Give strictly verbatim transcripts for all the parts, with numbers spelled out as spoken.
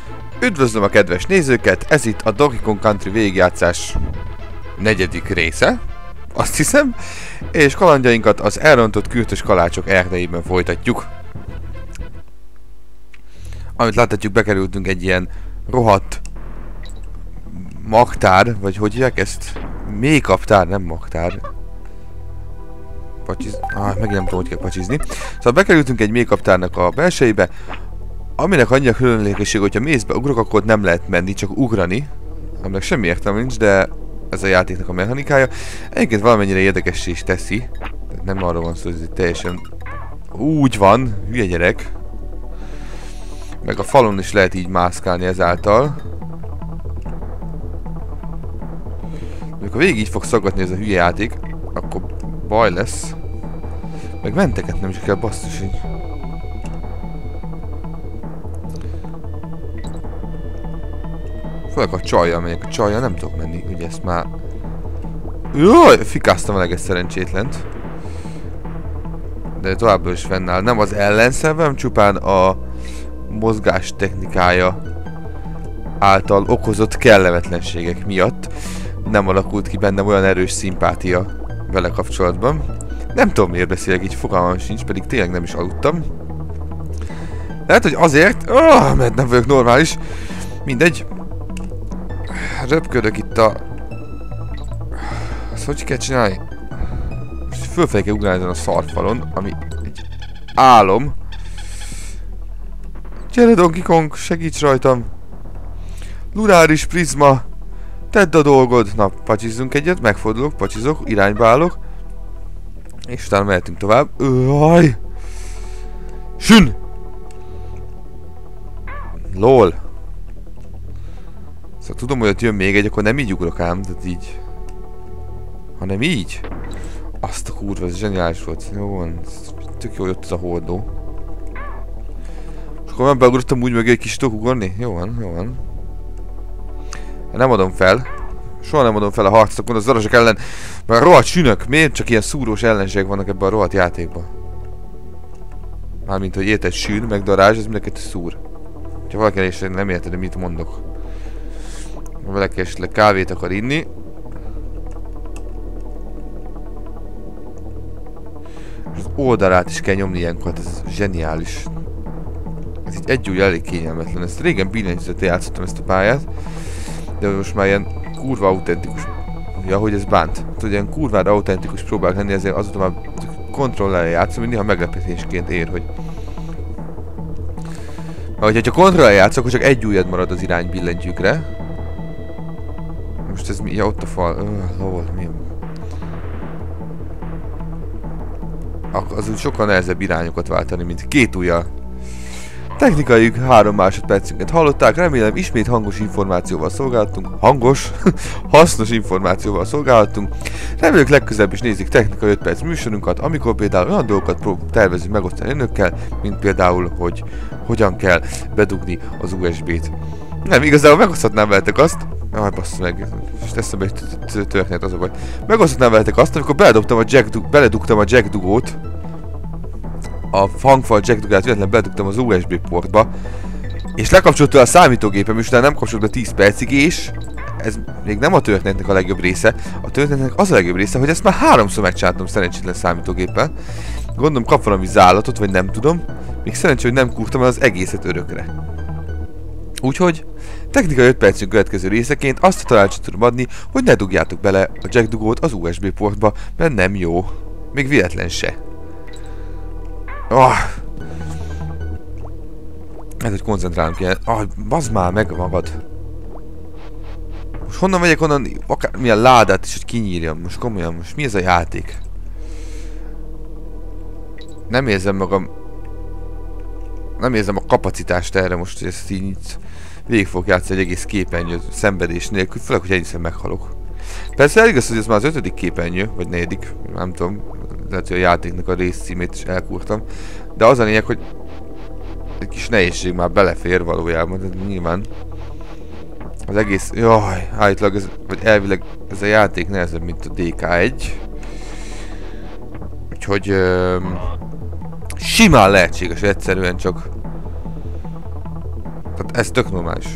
Üdvözlöm a kedves nézőket, ez itt a Donkey Kong Country végigjátszás negyedik része, azt hiszem, és kalandjainkat az elrontott kürtös kalácsok erdejében folytatjuk. Amit láthatjuk, bekerültünk egy ilyen rohadt magtár, vagy hogy hívják ezt? Mékaptár, nem magtár. Pacsiz... Ah, megint nem tudom, hogy kell pacsizni. Szóval bekerültünk egy mékaptárnak a belsejébe, aminek annyi a különlegeség, hogyha mész be, ugrok, akkor nem lehet menni, csak ugrani. Aminek semmi értelme nincs, de ez a játéknak a mechanikája. Egyébként valamennyire érdekessé is teszi. Tehát nem arról van szó, hogy ez teljesen úgy van, hülye gyerek. Meg a falon is lehet így mászkálni ezáltal. Amikor végig így fog szaggatni ez a hülye játék, akkor baj lesz. Meg menteket nem is kell, basszus így. Főleg a csajjal megyek, a csajjal nem tudok menni, ugye ezt már... Jaj, fikáztam a leges szerencsétlent. De továbbra is fennáll. Nem az ellenszemem, csupán a mozgás technikája által okozott kellemetlenségek miatt nem alakult ki bennem olyan erős szimpátia vele kapcsolatban. Nem tudom, miért beszélek így, fogalmam sincs, pedig tényleg nem is aludtam. Lehet, hogy azért, oh, mert nem vagyok normális. Mindegy. Röpködök itt a... Ezt hogy kell csinálni? Most fölfelé kell ugrálni ezen a szarfalon, ami egy álom. Gyere Donkey Kong, segíts rajtam! Lunáris prizma! Tedd a dolgod! Na, pacsizzunk egyet, megfordulok, pacsizok, irányba állok. És utána mehetünk tovább. Öhaj! Sün! Lol! Szóval tudom, hogy ott jön még egy, akkor nem így ugrok ám, tehát így. Hanem így. Azt a kurva, ez zseniális volt. Jó van, tök jó jött ez a hordó. És akkor már beugrottam úgy mögé, egy kis tudok ugorni? Jó van, jó van. Nem adom fel. Soha nem adom fel a harcokon az darasok ellen, mert rohadt sünök. Miért csak ilyen szúrós ellenségek vannak ebben a rohadt játékban? Mármint, hogy érted, sűn, meg darázs, ez mindenket szúr. Ha valaki is nem érted, hogy mit mondok. Ha valaki esetleg kávét akar inni. Az oldalát is kell nyomni ilyenkor, ez zseniális. Ez így egy ujj elég kényelmetlen. Ezt régen billentyűzettel játszottam ezt a pályát. De most már ilyen kurva autentikus. Ja, hogy ez bánt. Tudod, ilyen kurvára autentikus próbálok lenni, ezért azóta már kontrollerrel játszom, hogy néha meglepetésként ér, hogy... Mert hogyha kontrollerrel játszok, akkor csak egy ujjad marad az irány billentyűkre. Most ez mi? Ja, ott a fal. Öh, lol, mi? Az úgy sokkal nehezebb irányokat váltani, mint két ujjal. Technikai három másodpercünket hallották, remélem ismét hangos információval szolgáltunk. Hangos? Hasznos információval szolgáltunk. Remélem legközelebb is nézik technikai öt perc műsorunkat, amikor például olyan dolgokat tervezünk megosztani önökkel, mint például, hogy hogyan kell bedugni az u es bé-t. Nem, igazából megoszthatnám veletek azt. Aj, basszus meg, és eszembe egy történet az a baj. Megoszthatnám veletek azt, amikor beledugtam a jack, beledugtam a jack dugót, a hangfal jack dugát véletlenül beledugtam az u es bé portba, és lekapcsolta a számítógépem, és utána nem kapcsolt be tíz percig, és ez még nem a történetnek a legjobb része. A történetnek az a legjobb része, hogy ezt már háromszor megcsináltam szerencsétlen számítógéppel. Gondolom kap valami zállatot, vagy nem tudom. Még szerencsé, hogy nem kurtam el az egészet örökre. Úgyhogy technikai öt percünk következő részeként azt a tanácsot tudom adni, hogy ne dugjátok bele a jack dugót az u es bé portba, mert nem jó. Még véletlen se. Oh. Ez, hogy koncentrálunk ilyen. Ah, oh, bazd már meg magad. Most honnan megyek onnan, akármilyen ládát is, hogy kinyírjam. Most komolyan, most mi ez a játék? Nem érzem magam... Nem érzem a kapacitást erre most, hogy ezt így végig fogok játszani egy egész képernyő szenvedés nélkül, főleg, hogy egyszer meghalok. Persze elég az, hogy ez már az ötödik képernyő, vagy negyedik, nem tudom. Lehet, hogy a játéknak a részcímét is elkúrtam. De az a lényeg, hogy egy kis nehézség már belefér valójában, de nyilván az egész, jaj, állítólag ez, vagy elvileg ez a játék nehezebb, mint a dé ká egy. Úgyhogy öm, simán lehetséges, egyszerűen csak Tehát Ez tök normális.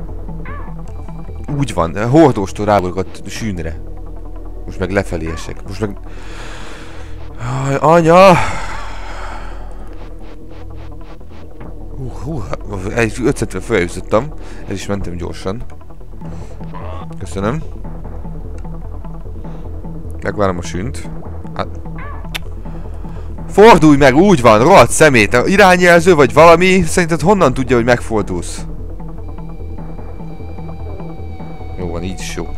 Úgy van, hordóstól ráborgat sűnre. Most meg lefelé esek. Most meg... Aj, anya! Hú, hú, egy ötszentvel feljutottam. El is mentem gyorsan. Köszönöm. Megvárom a sűnt. Hát... Fordulj meg, úgy van, rohadt szemét. Irányjelző vagy valami, szerinted honnan tudja, hogy megfordulsz? Jó van, így is jó.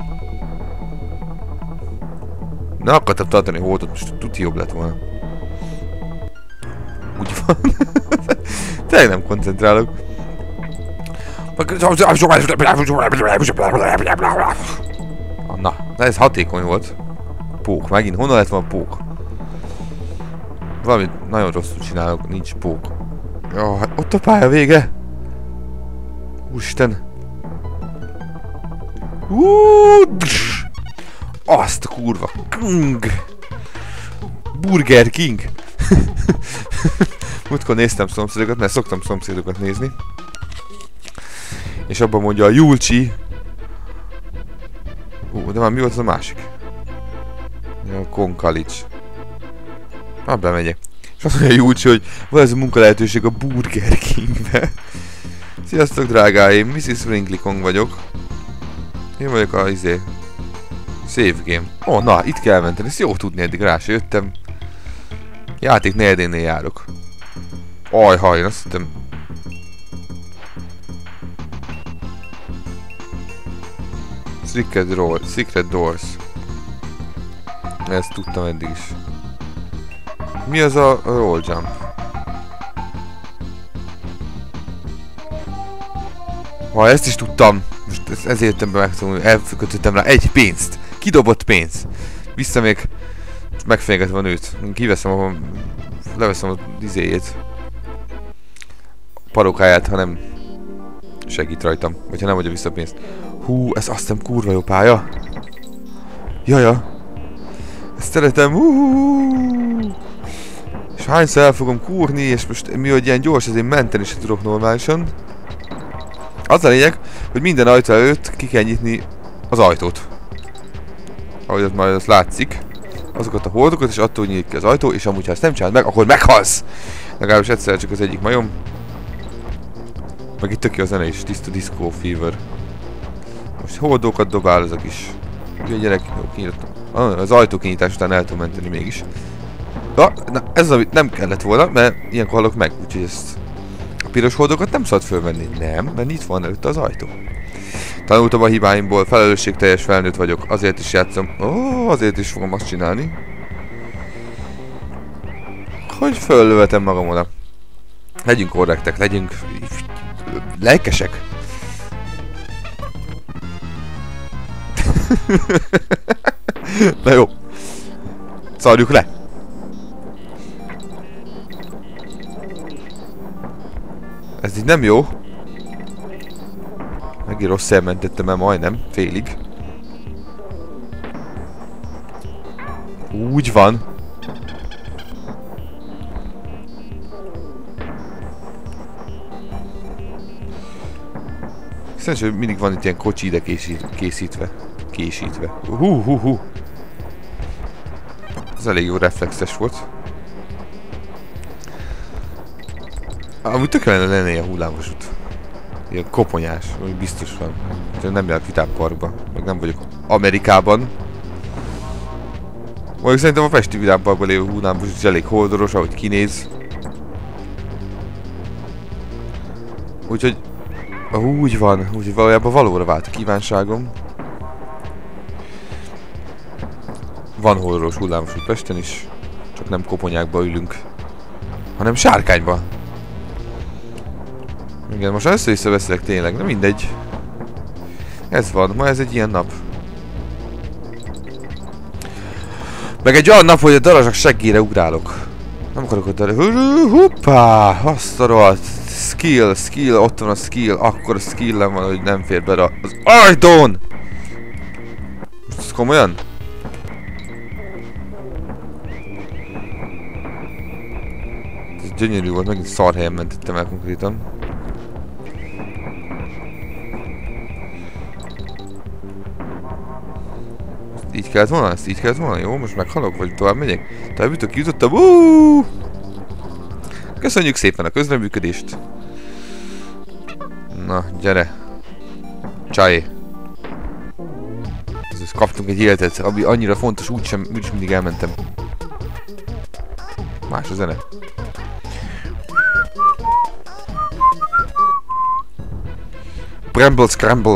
Na, akartam tartani a holdot, most tuti jobb lett volna. Úgy van. Tényleg nem koncentrálok. Na, de ez hatékony volt. Pók, megint. Honnan lett van a pók? Valamit nagyon rosszul csinálok, nincs pók. Jó, hát ott a pálya vége. Úristen. Azt a kurva. King. Burger King. Múltkor néztem szomszédokat, mert szoktam szomszédokat nézni. És abban mondja a Julcsi. Ú, de már mi volt az a másik? A Konkalics. Hát bemegyek. És azt mondja a Julcsi, hogy van ez a munka lehetőség a Burger Kingbe. Sziasztok drágáim, missziz Wrinkly Kong vagyok. Én vagyok a izé... Save game. Ó, oh, na, itt kell menteni, ezt jó tudni, eddig rá se jöttem. Játék negyedénél járok. Ajha, én azt hittem... Secret, door, secret Doors. Ezt tudtam eddig is. Mi az a roll jump? Ha, ezt is tudtam. Most ezért jöttem be megtanulni, elkötöttem rá egy pénzt. Kidobott pénz. Vissza még megfenyegetve a nőt. Kiveszem a... Leveszem a izéjét. A parókáját, ha nem segít rajtam. Vagy ha nem adja vissza a pénzt. Hú, ez azt hiszem kurva jó pálya. Jaja. Ezt szeretem. Hú. És hányszor el fogom kúrni, és most mi, hogy ilyen gyors, ezért menteni se tudok normálisan. Az a lényeg, hogy minden ajtó előtt ki kell nyitni az ajtót. Ahogy az majd az látszik. Azokat a hordokat, és attól nyílik ki az ajtó, és amúgy ha ezt nem csinálod meg, akkor meghalsz! Legalábbis egyszer csak az egyik majom. Meg itt tök jó a zene is, tiszta disco fever. Most hordókat dobál ez a kis... Ugye gyerek, jó, kinyitottam. Ah, az ajtó kinyitás után el tudom menteni mégis. Ja, na, ez az, amit nem kellett volna, mert ilyenkor halok meg, úgyhogy ezt... A piros hordokat nem szabad fölvenni. Nem, mert itt van előtte az ajtó. Tanultam a hibáimból, felelősségteljes felnőtt vagyok, azért is játszom. Ó, oh, azért is fogom azt csinálni. Hogy föllövetem magam oda. Legyünk korrektek, legyünk... lelkesek. Na jó. Szarjuk le. Ez így nem jó. Megint rossz elmentettem el majdnem, félig. Úgy van. Szerintem, hogy mindig van itt ilyen kocsi ide készít, készítve. Készítve. Hú, hú, hú. Ez elég jó reflexes volt. Amúgy tök lenne lenne ilyen hullámvasút. Ilyen koponyás, ami biztos van. Nem járok Vidámparkba, meg nem vagyok Amerikában. Vagy szerintem a Pesti Vidámparkban lévő hullámvasút is elég holdoros, ahogy kinéz. Úgyhogy... Úgy van, úgyhogy valójában valóra vált a kívánságom. Van holdoros hullámvasút Pesten is, csak nem koponyákba ülünk, hanem sárkányba. Igen, most össze-vissza beszélek tényleg, de mindegy. Ez van, ma ez egy ilyen nap. Meg egy olyan nap, hogy a darazsak seggére ugrálok. Nem akarok ott darazsak. Hoppá! Azt a rohadt. Skill, skill, ott van a skill. Akkor a skillem van, hogy nem fér be az ajtón! Most ez komolyan? Ez gyönyörű volt, megint szar helyen mentettem el konkrétan. Így kellett volna? Ezt így kellett volna? Jó, most meghalok, vagy tovább megyek? Tovább jutok, kijutottam. Uuuuh! Köszönjük szépen a közreműködést. Na, gyere. Csaj. Ez kaptunk egy életet, ami annyira fontos, úgysem, úgyis mindig elmentem. Más a zene. Bramble Scramble.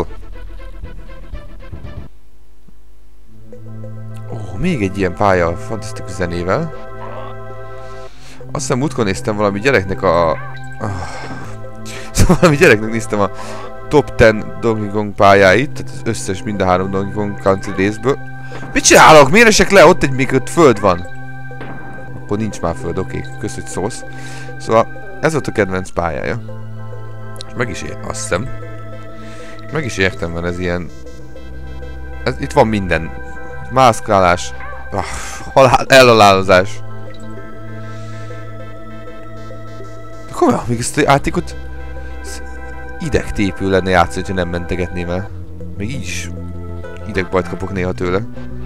Ó, még egy ilyen pálya fantasztikus zenével. Azt hiszem múltkor néztem valami gyereknek a... Oh. Szóval valami gyereknek néztem a top tíz Donkey Kong pályáit, tehát az összes mind a három Donkey Kong Country részből. Mit csinálok? Miért esek le? Ott egy még ott föld van. Akkor nincs már föld, oké, okay. Kösz, hogy szólsz. Szóval ez volt a kedvenc pályája. És meg is ér, azt hiszem. Meg is értem, mert ez ilyen... Ez, itt van minden. Mászkálás. Ah, halál, elhalálozás. Komolyan, még ezt a játékot... idegtépő lenne játszani, hogyha nem mentegetném el. Még így is idegbajt kapok néha tőle.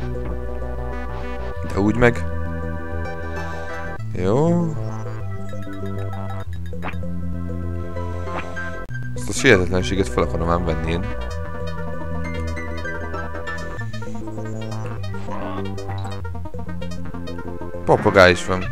De úgy meg... Jó... Ezt a sértetlenséget fel akarom ám venni én. Papagáj is van.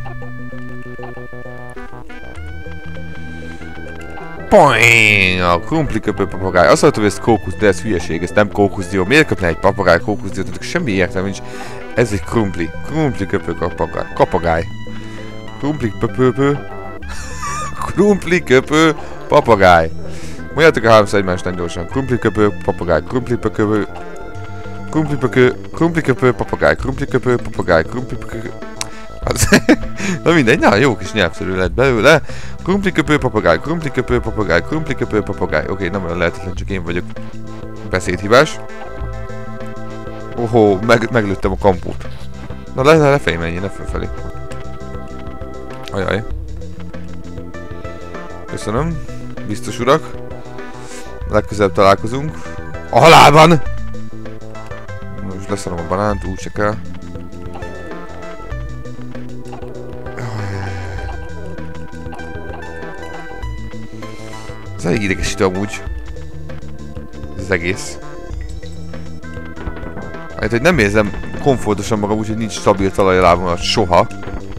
Poing! A krumpliköpő papagáj. Azt mondtam, hogy ez kókusz, de ez hülyeség, ez nem kókuszdió. Miért köpne egy papagáj kókuszdiót? Tehát semmi értelme nincs. Ez egy krumpli. Krumpliköpő papagáj. Kapagáj. Krumpliköpő. Krumpliköpő papagáj. Mondjátok a háromszor egymásnak gyorsan. Krumpliköpő papagáj. Krumpliköpő. Krumpliköpő. Krumpliköpő papagáj. Krumpliköpő papagáj. Krumpliköpő. Na mindegy, na jó kis nyelvszerű lett belőle. Krumpliköpő papagáj, krumpliköpő papagáj, krumpliköpő papagáj. Oké, okay, nem olyan lehetetlen, csak én vagyok beszédhibás. Ohó, meg, meglőttem a kampót. Na le, le, lefelé menjél, ne fölfelé. Ajaj. Köszönöm. Biztos urak. Legközelebb találkozunk. A halálban! Most leszarom a banánt, úgy se kell. Ez elég idegesítő amúgy. Ez az egész. Hát, hogy nem érzem komfortosan magam, úgyhogy nincs stabil talaj a lábam soha.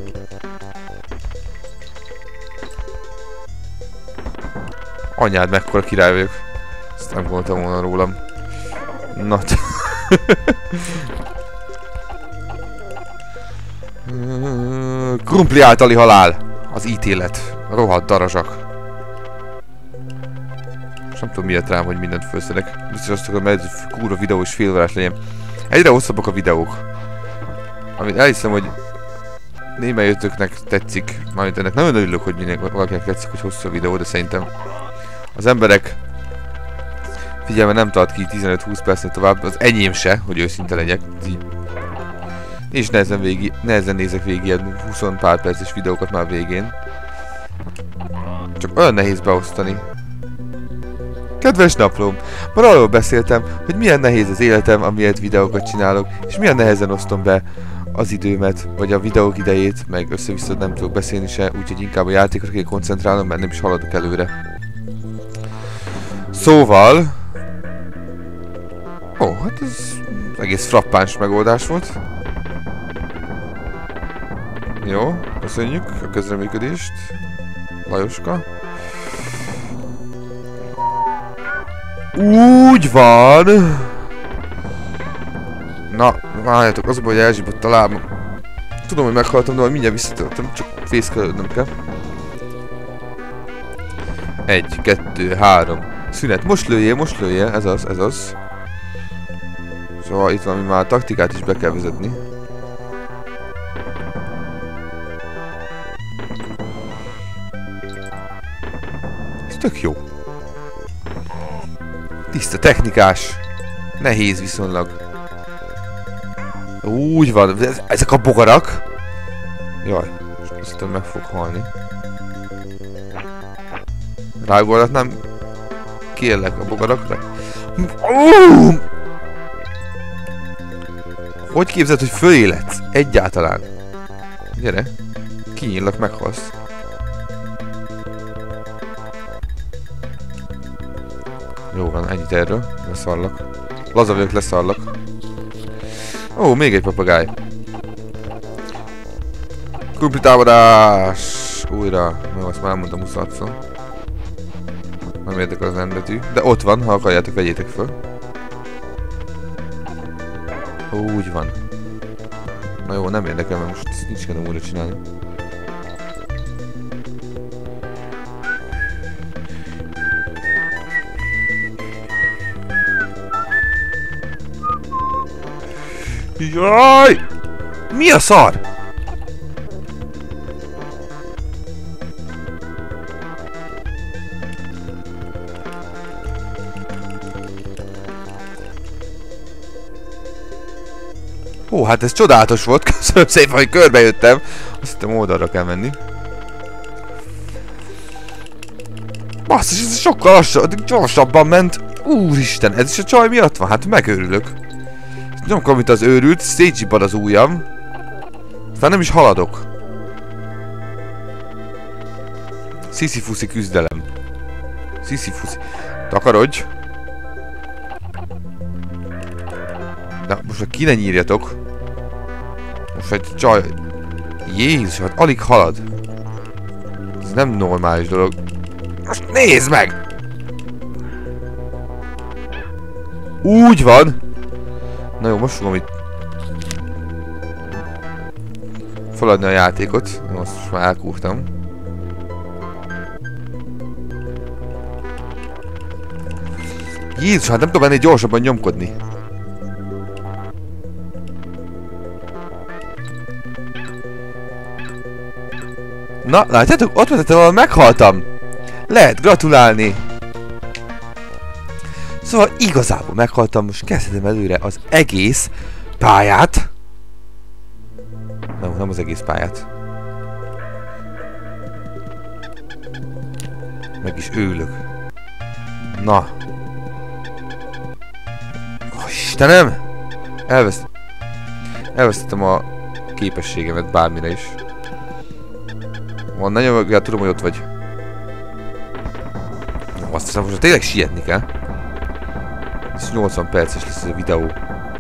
Anyád, mekkora király vagyok. Ezt nem gondoltam volna rólam. Na. Krumpli általi halál. Az ítélet. Rohadt darazsak. És nem tudom miért rám, hogy mindent felszedek. Biztos azt akarom, mert egy kurva videó és félórás legyen. Egyre hosszabbak a videók. Amit elhiszem, hogy némelyötöknek tetszik. Mármint ennek nagyon örülök, hogy mindenki valakinek tetszik, hogy hosszú a videó, de szerintem az emberek figyelme nem tart ki tizenöt-húsz percnél tovább, az enyém se, hogy őszinte legyek. Így. És nehezen, végi, nehezen nézek végig ilyen húsz pár perces videókat már végén. Csak olyan nehéz beosztani. Kedves naplóm, már arról beszéltem, hogy milyen nehéz az életem, amiért videókat csinálok, és milyen nehezen osztom be az időmet, vagy a videók idejét, meg össze-vissza nem tudok beszélni se, úgyhogy inkább a játékra kell koncentrálnom, mert nem is haladok előre. Szóval... Ó, hát ez egész frappáns megoldás volt. Jó, köszönjük a közreműködést, Lajoska. Úgy van! Na, várjátok, az a baj, hogy elzsibott a lábam. Tudom, hogy meghaltam, de majd mindjárt visszatöltöm, csak fészkelődnöm kell. Egy, kettő, három. Szünet. Most lőjél, most lőjél, ez az, ez az. Szóval itt valami már taktikát is be kell vezetni. Ez tök jó. Tiszta technikás. Nehéz viszonylag. Úgy van, ezek a bogarak. Jaj, azt hiszem meg fog halni. Ráugorhatnám. Kérlek a bogarakra. Hogy képzeld, hogy föléledsz? Egyáltalán. Gyere. Kinyíllak, meghalsz. Jó van, ennyit erről. Leszarlak. Laza vagyok, leszarlak. Ó, még egy papagáj. Kumpli támadás! Újra. Jó, azt már mondtam huszadszor. Nem érdekel az rendbetű. De ott van, ha akarjátok, vegyétek föl. Úgy van. Na jó, nem érdekel, mert most nincs kedvem újra csinálni. Jaj! Mi a szar? Ó, hát ez csodálatos volt. Köszönöm szépen, hogy körbejöttem. Azt hittem, oldalra kell menni. Basszus, ez sokkal lassabb, gyorsabban ment. Úristen, ez is a csaj miatt van? Hát megőrülök. Nyomkom, mint az őrült, szétcsipad az ujjam. Aztán nem is haladok. Sziszifuszi küzdelem. Sziszifuszi. Takarodj. De most már ki ne nyírjatok. Most egy csaj... Jézus, hát alig halad. Ez nem normális dolog. Most nézd meg! Úgy van! Na jó, most fogom itt... feladni a játékot. Most, most már elkúrtam. Jézus, hát nem tudom ennél gyorsabban nyomkodni. Na, látjátok? Ott vezettem, ahol meghaltam. Lehet gratulálni. Szóval igazából meghaltam, most kezdhetem előre az egész pályát. Nem, nem az egész pályát. Meg is őlök. Na. Oh, Istenem! Elveszt... Elvesztettem a képességemet bármire is. Van, ne nyomogja, tudom, hogy ott vagy. Azt hiszem, most tényleg sietni kell. Ez nyolcvan perces lesz ez a videó.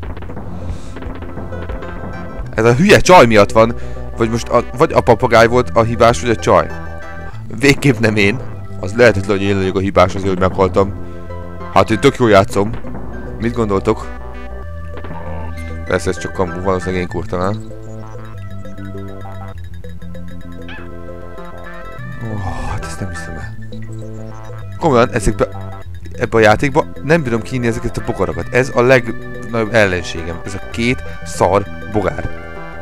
Ez a hülye csaj miatt van. Vagy most a, vagy a papagáj volt a hibás, vagy a csaj. Végképp nem én. Az lehetetlen, hogy én legyek a hibás azért, hogy meghaltam. Hát én tök jól játszom. Mit gondoltok? Persze ez csak kamu, valószínűleg én kurtam el. Oh, hát ezt nem hiszem el. Komolyan, ezekbe, ebbe a játékba nem bírom kiírni ezeket a bogarakat. Ez a legnagyobb ellenségem. Ez a két szar bogár.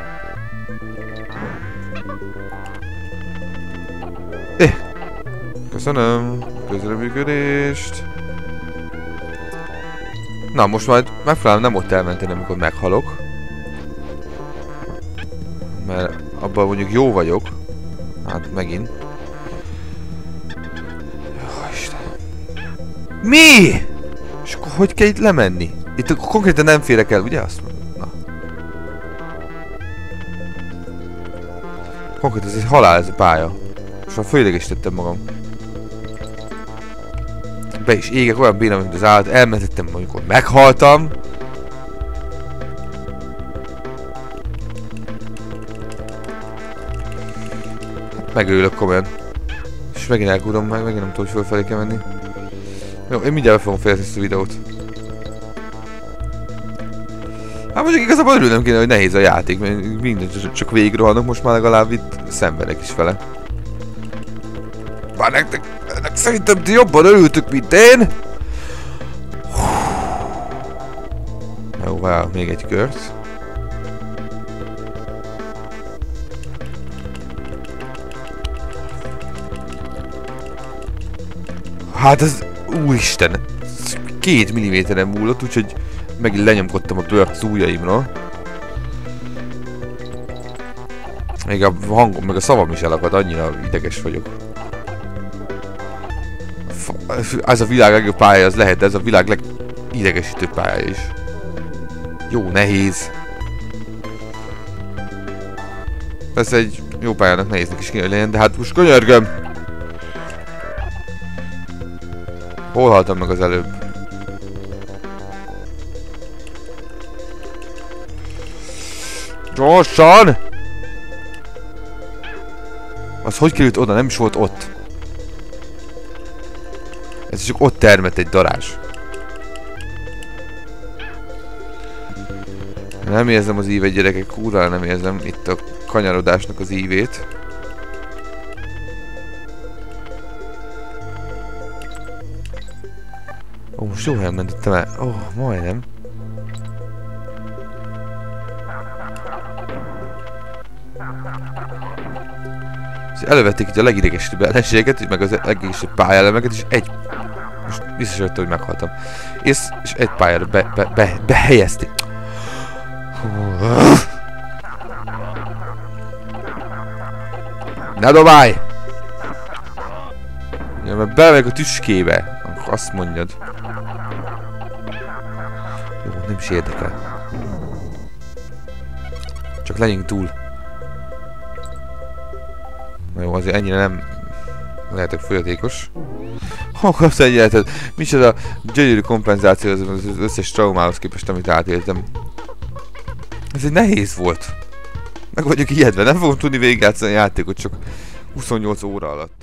Eh. Köszönöm. Közreműködést. Na, most majd megpróbálom nem ott elmenteni, amikor meghalok. Mert abban mondjuk jó vagyok. Hát megint. Jó, Isten. Mi? És akkor hogy kell itt lemenni? Itt konkrétan nem férek el, ugye azt mondom? Na. Konkrétan ez egy halál, ez a pálya. Most már fölidegesítettem magam. Be is égek, olyan béna, mint az állat. Elmentettem, amikor meghaltam. Megőrülök komolyan. És megint elgúrom meg, megint nem tudom, hogy fölfelé kell menni. Jó, én mindjárt fogom fejezni ezt a videót. Hát mondjuk igazából örülnem kéne, hogy nehéz a játék, mert minden csak végigrohanok, most már legalább itt szenvedek is vele. Bár nektek, nektek szerintem ti jobban örültök, mint én! Jó, várj, még egy kört. Hát ez... Úristen! Két milliméteren múlott, úgyhogy megint lenyomkodtam a bőrt az ujjaimra. Még a hangom, meg a szavam is elakad, annyira ideges vagyok. Ez a világ legjobb pálya, az lehet, de ez a világ legidegesítőbb pálya is. Jó, nehéz. Persze egy jó pályának nehéznek is kéne legyen, de hát most könyörgöm! Hol haltam meg az előbb? Gyorsan! Az hogy került oda? Nem is volt ott. Ez csak ott termett egy darázs. Nem érzem az ívet, gyerekek, kurvára nem érzem itt a kanyarodásnak az ívét. Ó, most jó helyen mentettem el. Ó, majdnem. Elővették itt a legidegesítőbb ellenségeket, meg az legidegesítőbb pályaelemeket, és egy... Most biztos jöttem, hogy meghaltam. És, és egy pályára be, be, be, behelyezték. Ne dobálj! Ja, mert belemegyek a tüskébe. Akkor azt mondjad. Jó, nem is érdekel. Csak legyünk túl. Na jó, azért ennyire nem lehetek folyatékos. Akarsz egy életet? Micsoda gyönyörű kompenzáció az, az összes traumához képest, amit átéltem. Ez egy nehéz volt. Meg vagyok ijedve, nem fogom tudni végigjátszani a játékot csak huszonnyolc óra alatt.